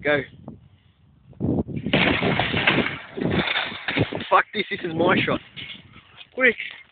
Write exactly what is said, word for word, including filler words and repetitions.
Go. Fuck this, this is my shot. Quick.